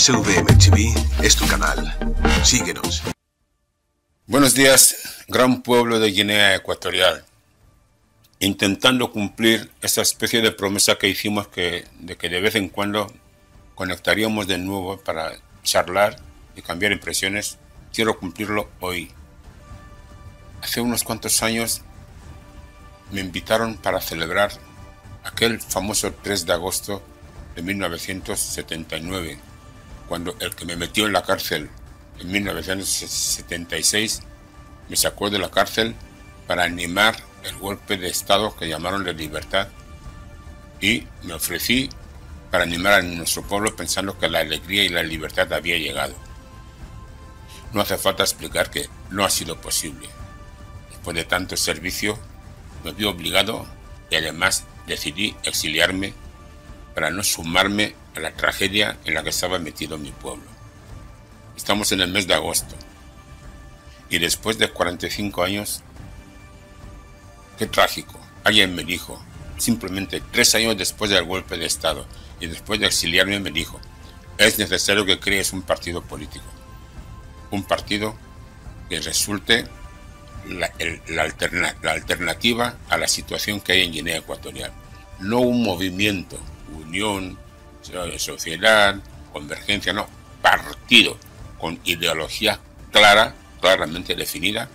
SVM TV es tu canal. Síguenos. Buenos días, gran pueblo de Guinea Ecuatorial. Intentando cumplir esa especie de promesa que hicimos de que de vez en cuando conectaríamos de nuevo para charlar y cambiar impresiones, quiero cumplirlo hoy. Hace unos cuantos años me invitaron para celebrar aquel famoso 3 de agosto de 1979, cuando el que me metió en la cárcel en 1976 me sacó de la cárcel para animar el golpe de Estado que llamaron de libertad, y me ofrecí para animar a nuestro pueblo pensando que la alegría y la libertad había llegado. No hace falta explicar que no ha sido posible. Después de tanto servicio me vi obligado y además decidí exiliarme para no sumarme a la tragedia en la que estaba metido mi pueblo. Estamos en el mes de agosto y después de 45 años, qué trágico, alguien me dijo, simplemente 3 años después del golpe de Estado y después de exiliarme, me dijo: es necesario que crees un partido político, un partido que resulte la alternativa a la situación que hay en Guinea Ecuatorial, no un movimiento, unión, sociedad, convergencia, no, partido con ideología claramente definida.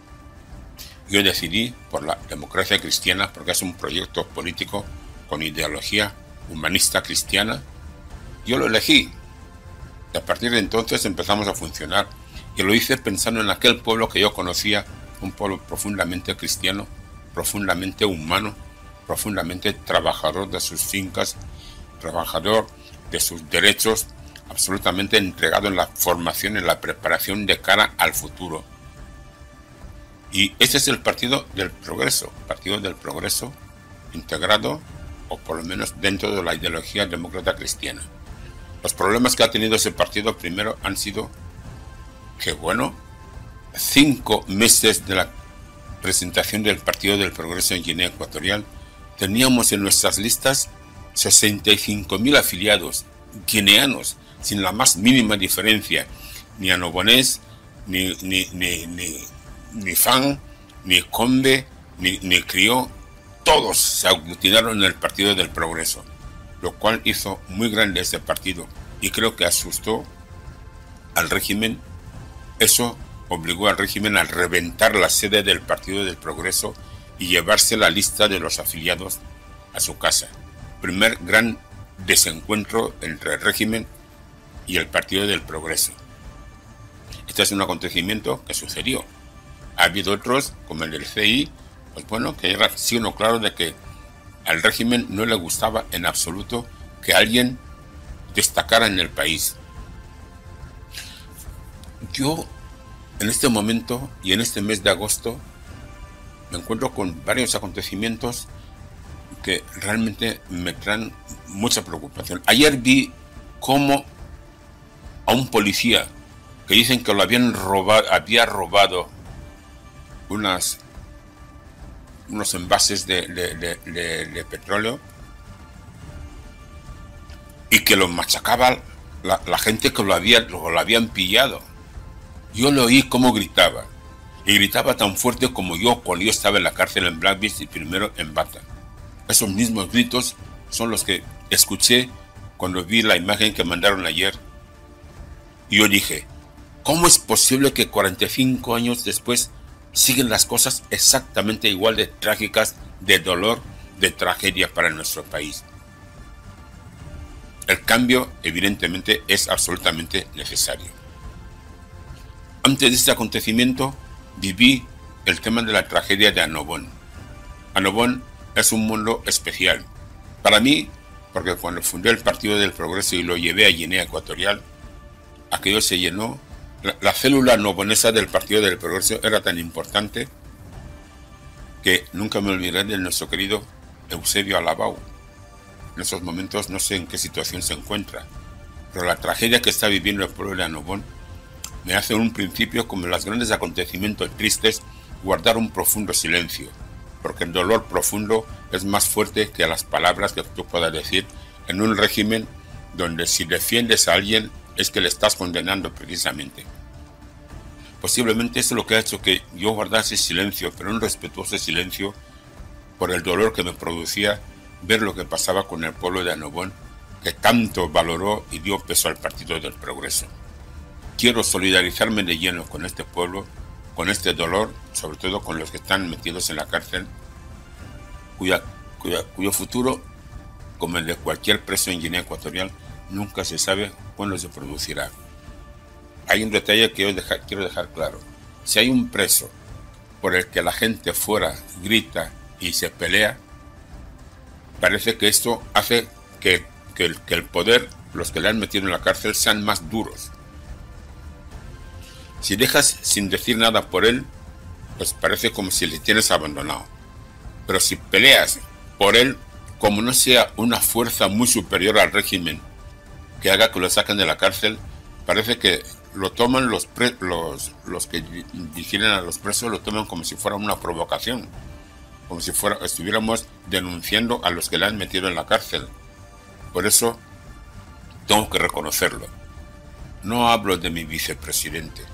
Yo decidí por la democracia cristiana porque es un proyecto político con ideología humanista cristiana. Yo lo elegí y a partir de entonces empezamos a funcionar, y lo hice pensando en aquel pueblo que yo conocía, un pueblo profundamente cristiano, profundamente humano, profundamente trabajador de sus fincas, trabajador de sus derechos, absolutamente entregado en la formación, en la preparación de cara al futuro. Y ese es el Partido del Progreso integrado, o por lo menos dentro de la ideología demócrata cristiana. Los problemas que ha tenido ese partido primero han sido que, 5 meses de la presentación del Partido del Progreso en Guinea Ecuatorial, teníamos en nuestras listas 65.000 afiliados guineanos, sin la más mínima diferencia, ni anobonés, ni Fan, ni Combe, ni Crió, todos se aglutinaron en el Partido del Progreso, lo cual hizo muy grande ese partido y creo que asustó al régimen. Eso obligó al régimen a reventar la sede del Partido del Progreso y llevarse la lista de los afiliados a su casa. Primer gran desencuentro entre el régimen y el Partido del Progreso. Este es un acontecimiento que sucedió. Ha habido otros, como el del CI, que era signo claro de que al régimen no le gustaba en absoluto que alguien destacara en el país. Yo, en este momento y en este mes de agosto, me encuentro con varios acontecimientos que realmente me traen mucha preocupación. Ayer vi cómo a un policía que dicen que lo había robado unos envases de petróleo, y que lo machacaba la gente que lo habían pillado. Yo lo oí cómo gritaba, y gritaba tan fuerte como yo cuando yo estaba en la cárcel en Black Beach y primero en Bata. Esos mismos gritos son los que escuché cuando vi la imagen que mandaron ayer. Y yo dije, ¿cómo es posible que 45 años después siguen las cosas exactamente igual de trágicas, de dolor, de tragedia para nuestro país? El cambio, evidentemente, es absolutamente necesario. Antes de este acontecimiento, viví el tema de la tragedia de Anobón. Anobón es un mundo especial para mí, porque cuando fundé el Partido del Progreso y lo llevé a Guinea Ecuatorial, aquello se llenó. La célula anobonesa del Partido del Progreso era tan importante que nunca me olvidaré de nuestro querido Eusebio Alabau. En esos momentos no sé en qué situación se encuentra, pero la tragedia que está viviendo el pueblo de Anobón me hace en un principio, como en los grandes acontecimientos tristes, guardar un profundo silencio, porque el dolor profundo es más fuerte que las palabras que tú puedas decir en un régimen donde si defiendes a alguien es que le estás condenando precisamente. Posiblemente eso es lo que ha hecho que yo guardase silencio, pero un respetuoso silencio, por el dolor que me producía ver lo que pasaba con el pueblo de Annobón, que tanto valoró y dio peso al Partido del Progreso. Quiero solidarizarme de lleno con este pueblo, con este dolor, sobre todo con los que están metidos en la cárcel, cuyo futuro, como el de cualquier preso en Guinea Ecuatorial, nunca se sabe cuándo se producirá. Hay un detalle que quiero dejar claro. Si hay un preso por el que la gente fuera grita y se pelea, parece que esto hace que el poder, los que le han metido en la cárcel, sean más duros. Si dejas sin decir nada por él, pues parece como si le tienes abandonado. Pero si peleas por él, como no sea una fuerza muy superior al régimen que haga que lo saquen de la cárcel, parece que lo toman los que vigilan a los presos, lo toman como si fuera una provocación, como si estuviéramos denunciando a los que le han metido en la cárcel. Por eso tengo que reconocerlo. No hablo de mi vicepresidente.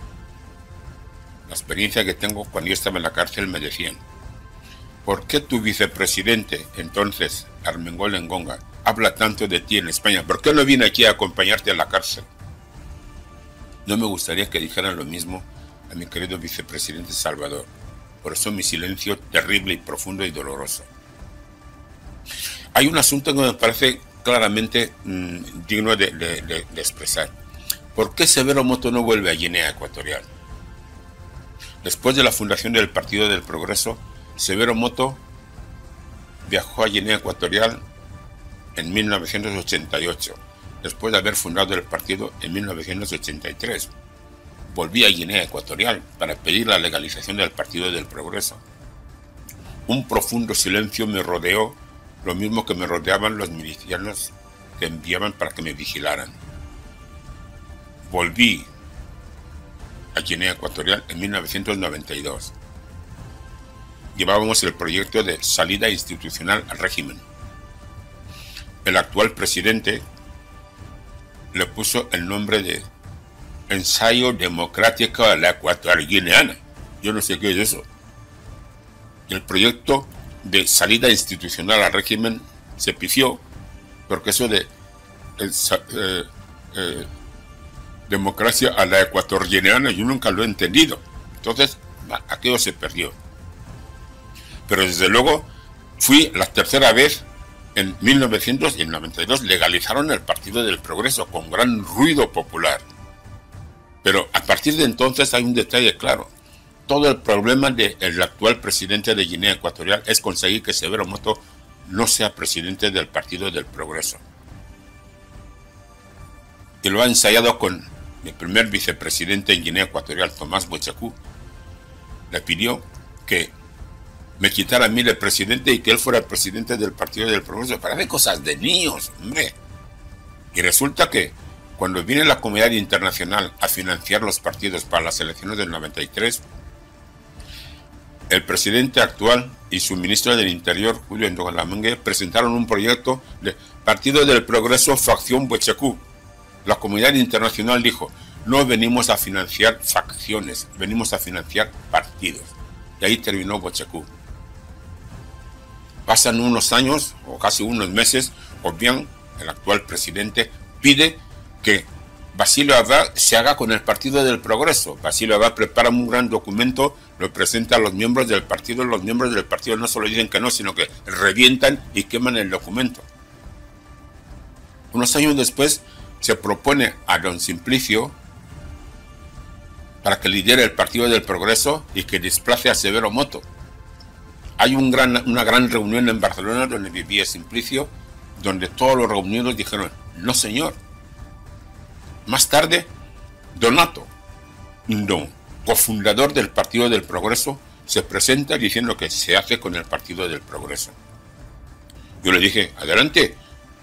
La experiencia que tengo cuando yo estaba en la cárcel me decían: ¿por qué tu vicepresidente, entonces Armengol Engonga, habla tanto de ti en España? ¿Por qué no viene aquí a acompañarte a la cárcel? No me gustaría que dijeran lo mismo a mi querido vicepresidente Salvador. Por eso mi silencio terrible y profundo y doloroso. Hay un asunto que me parece claramente digno de expresar. ¿Por qué Severo Moto no vuelve a Guinea Ecuatorial? Después de la fundación del Partido del Progreso, Severo Moto viajó a Guinea Ecuatorial en 1988, después de haber fundado el partido en 1983. Volví a Guinea Ecuatorial para pedir la legalización del Partido del Progreso. Un profundo silencio me rodeó, lo mismo que me rodeaban los milicianos que enviaban para que me vigilaran. Volví a Guinea Ecuatorial en 1992. Llevábamos el proyecto de salida institucional al régimen. El actual presidente le puso el nombre de Ensayo Democrático a la Ecuatorial Guineana. Yo no sé qué es eso. El proyecto de salida institucional al régimen se pifió, porque eso de democracia a la ecuatoriana yo nunca lo he entendido. Entonces, aquello se perdió. Pero desde luego fui la tercera vez. En 1992 legalizaron el Partido del Progreso con gran ruido popular. Pero a partir de entonces hay un detalle claro. Todo el problema del actual presidente de Guinea Ecuatorial es conseguir que Severo Moto no sea presidente del Partido del Progreso. Y lo ha ensayado con mi primer vicepresidente en Guinea Ecuatorial, Tomás Bochacú. Le pidió que me quitara a mí el presidente y que él fuera el presidente del Partido del Progreso. Parece cosas de niños, hombre. Y resulta que cuando viene la comunidad internacional a financiar los partidos para las elecciones del 93, el presidente actual y su ministro del Interior, Julio Ndogalamangue, presentaron un proyecto de Partido del Progreso Facción Bochacú. La comunidad internacional dijo: no venimos a financiar facciones, venimos a financiar partidos. Y ahí terminó Bochacú. Pasan unos años, o casi unos meses, o bien el actual presidente pide que Basilio Abad se haga con el Partido del Progreso. Basilio Abad prepara un gran documento, lo presenta a los miembros del partido. Los miembros del partido no solo dicen que no, sino que revientan y queman el documento. Unos años después se propone a don Simplicio para que lidere el Partido del Progreso y que desplace a Severo Moto. Hay una gran reunión en Barcelona donde vivía Simplicio, donde todos los reunidos dijeron: no señor. Más tarde, Donato, cofundador del Partido del Progreso, se presenta diciendo que se hace con el Partido del Progreso. Yo le dije: adelante.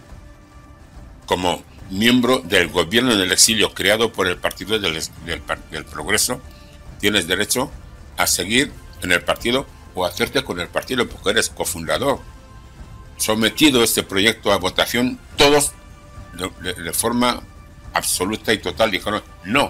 Como miembro del gobierno en el exilio creado por el Partido del Progreso, tienes derecho a seguir en el partido o hacerte con el partido porque eres cofundador. Sometido este proyecto a votación, todos de forma absoluta y total, dijeron no.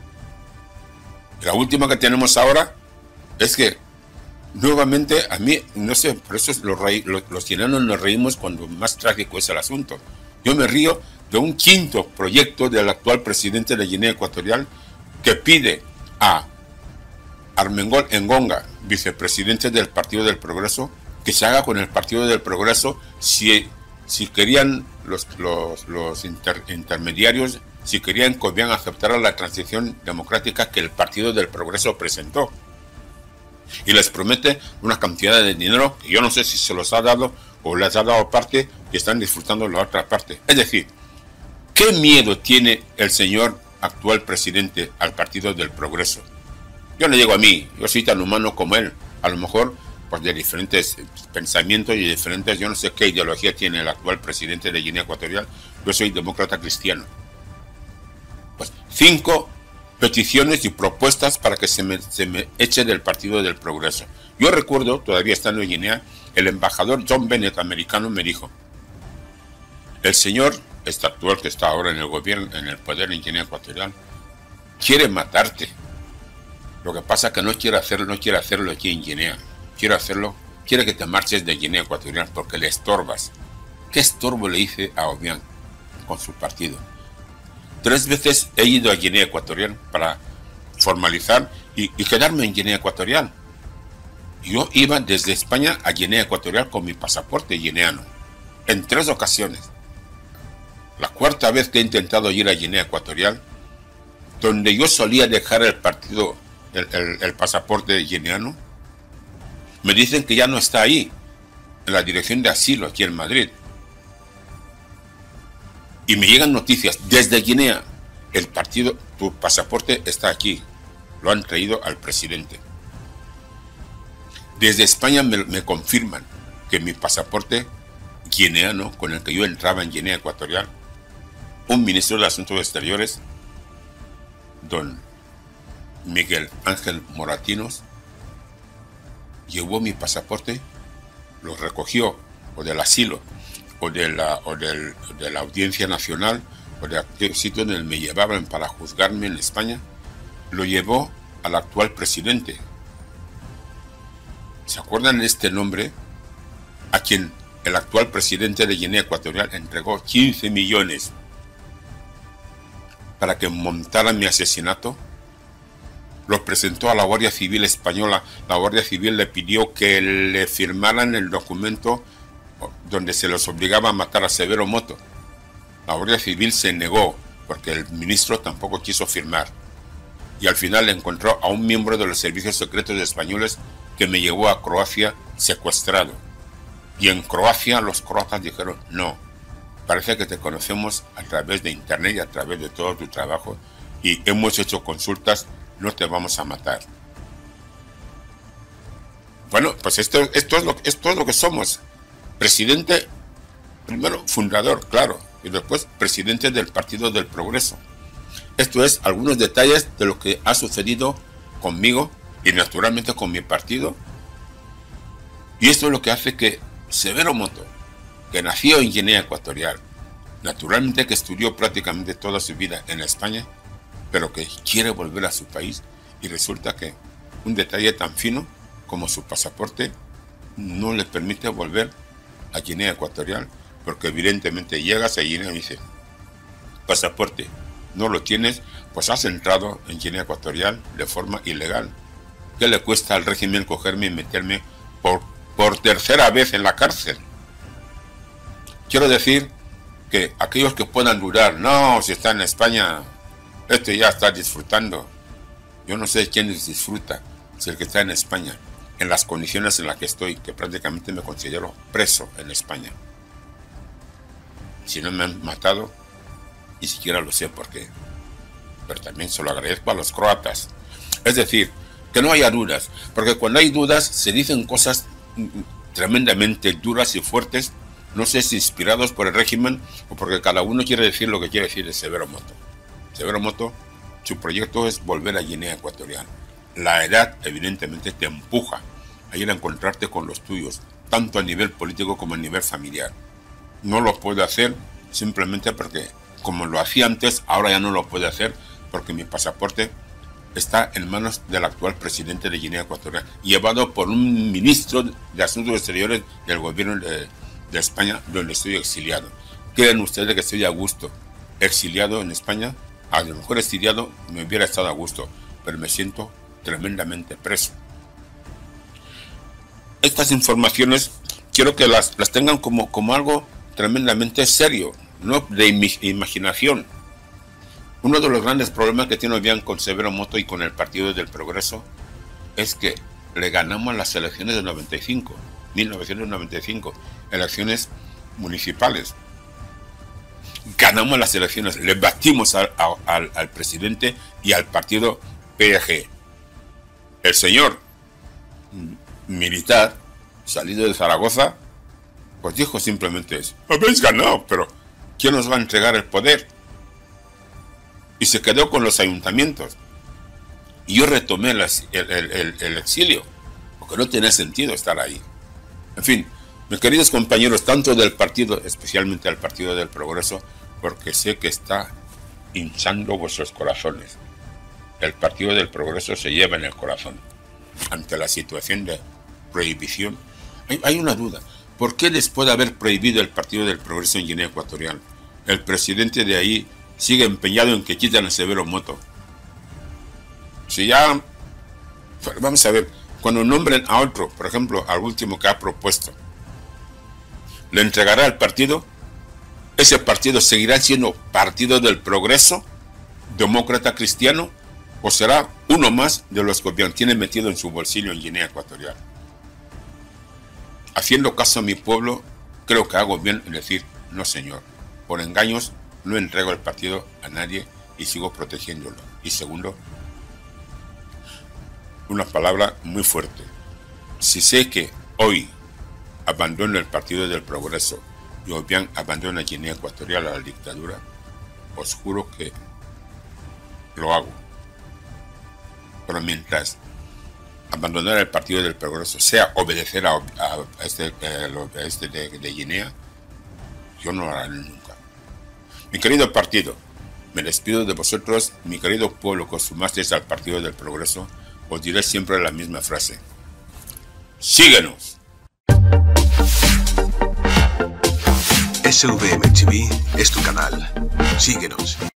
Y la última que tenemos ahora es que nuevamente, a mí, no sé, por eso los chilenos nos reímos cuando más trágico es el asunto. Yo me río de un quinto proyecto del actual presidente de Guinea Ecuatorial que pide a Armengol Engonga, vicepresidente del Partido del Progreso, que se haga con el Partido del Progreso si querían los intermediarios, si querían que podían aceptar la transición democrática que el Partido del Progreso presentó. Y les promete una cantidad de dinero que yo no sé si se los ha dado o les ha dado parte y están disfrutando la otra parte. Es decir, ¿qué miedo tiene el señor actual presidente al Partido del Progreso? Yo le digo a mí, yo soy tan humano como él, a lo mejor pues de diferentes pensamientos y diferentes, yo no sé qué ideología tiene el actual presidente de Guinea Ecuatorial, yo soy demócrata cristiano. Pues 5 peticiones y propuestas para que se me eche del Partido del Progreso. Yo recuerdo, todavía estando en Guinea, el embajador John Bennett americano me dijo, el señor, este actual que está ahora en el gobierno, en el poder en Guinea Ecuatorial, quiere matarte. Lo que pasa es que no quiere hacerlo aquí en Guinea. Quiere que te marches de Guinea Ecuatorial porque le estorbas. ¿Qué estorbo le hice a Obiang con su partido? 3 veces he ido a Guinea Ecuatorial para formalizar y quedarme en Guinea Ecuatorial. Yo iba desde España a Guinea Ecuatorial con mi pasaporte guineano. En 3 ocasiones. La 4ª vez que he intentado ir a Guinea Ecuatorial, donde yo solía dejar el partido, el pasaporte guineano, me dicen que ya no está ahí, en la dirección de asilo aquí en Madrid. Y me llegan noticias desde Guinea, tu pasaporte está aquí, lo han traído al presidente. Desde España me confirman que mi pasaporte guineano, con el que yo entraba en Guinea Ecuatorial, un ministro de Asuntos Exteriores, don Miguel Ángel Moratinos, llevó mi pasaporte, lo recogió, o del asilo, o de la Audiencia Nacional, o de aquel sitio donde me llevaban para juzgarme en España, lo llevó al actual presidente. ¿Se acuerdan de este nombre? A quien el actual presidente de Guinea Ecuatorial entregó 15 millones para que montara mi asesinato. Lo presentó a la Guardia Civil española. La Guardia Civil le pidió que le firmaran el documento donde se los obligaba a matar a Severo Moto. La Guardia Civil se negó porque el ministro tampoco quiso firmar. Y al final encontró a un miembro de los servicios secretos españoles que me llevó a Croacia secuestrado. Y en Croacia los croatas dijeron, no, parece que te conocemos a través de internet y a través de todo tu trabajo y hemos hecho consultas, no te vamos a matar. Bueno, pues esto es lo que somos. Presidente, primero fundador, claro, y después presidente del Partido del Progreso. Esto es algunos detalles de lo que ha sucedido conmigo y naturalmente con mi partido. Y esto es lo que hace que Severo Moto, que nació en Guinea Ecuatorial, naturalmente que estudió prácticamente toda su vida en España, pero que quiere volver a su país, y resulta que un detalle tan fino como su pasaporte no le permite volver a Guinea Ecuatorial, porque evidentemente llegas a Guinea y dice, pasaporte, no lo tienes, pues has entrado en Guinea Ecuatorial de forma ilegal. ¿Qué le cuesta al régimen cogerme y meterme por 3ª vez en la cárcel? Quiero decir que aquellos que puedan dudar, no, si está en España, ya está disfrutando. Yo no sé quién disfruta, si el que está en España, en las condiciones en las que estoy, que prácticamente me considero preso en España. Si no me han matado, ni siquiera lo sé por qué. Pero también se lo agradezco a los croatas. Es decir, que no haya dudas, porque cuando hay dudas se dicen cosas tremendamente duras y fuertes, no sé si inspirados por el régimen o porque cada uno quiere decir lo que quiere decir de Severo Moto. Severo Moto, su proyecto es volver a Guinea Ecuatorial. La edad evidentemente te empuja a ir a encontrarte con los tuyos, tanto a nivel político como a nivel familiar. No lo puedo hacer simplemente porque como lo hacía antes, ahora ya no lo puede hacer porque mi pasaporte está en manos del actual presidente de Guinea Ecuatorial, llevado por un ministro de Asuntos Exteriores del gobierno de España, donde estoy exiliado. ¿Creen ustedes que estoy a gusto exiliado en España? A lo mejor exiliado me hubiera estado a gusto, pero me siento tremendamente preso. Estas informaciones quiero que las tengan como algo tremendamente serio, no de imaginación. Uno de los grandes problemas que tiene Obiang con Severo Moto y con el Partido del Progreso es que le ganamos las elecciones de 1995, elecciones municipales. Ganamos las elecciones, le batimos al presidente y al partido PG. El señor militar, salido de Zaragoza, pues dijo simplemente eso: habéis ganado, pero ¿quién nos va a entregar el poder? Y se quedó con los ayuntamientos. Y yo retomé el exilio, porque no tenía sentido estar ahí. En fin, mis queridos compañeros, tanto del partido, especialmente del Partido del Progreso, porque sé que está hinchando vuestros corazones. El Partido del Progreso se lleva en el corazón ante la situación de prohibición. Hay una duda. ¿Por qué después de haber prohibido el Partido del Progreso en Guinea Ecuatorial, el presidente de ahí sigue empeñado en que quitan a Severo Moto? Si ya, vamos a ver, cuando nombren a otro, por ejemplo, al último que ha propuesto, ¿le entregará al partido? ¿Ese partido seguirá siendo Partido del Progreso, demócrata cristiano, o será uno más de los que Obiang tiene metido en su bolsillo en Guinea Ecuatorial? Haciendo caso a mi pueblo, creo que hago bien en decir: no señor, por engaños no entrego el partido a nadie y sigo protegiéndolo. Y segundo, una palabra muy fuerte: si sé que hoy abandono el Partido del Progreso y Obiang abandona Guinea Ecuatorial a la dictadura, os juro que lo hago. Pero mientras abandonar el Partido del Progreso sea obedecer a este de Guinea, yo no lo haré nunca. Mi querido partido, me despido de vosotros. Mi querido pueblo que os sumasteis al Partido del Progreso, os diré siempre la misma frase: síguenos. SVM TV es tu canal. Síguenos.